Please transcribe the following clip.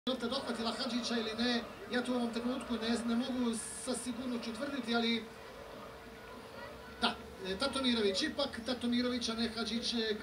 lopta dohvatila Hadžića ili ne, ja to u ovom trenutku ne mogu sa sigurnošću tvrditi, ali da, Tatomirović ipak, Tatomirović, a ne Hadžić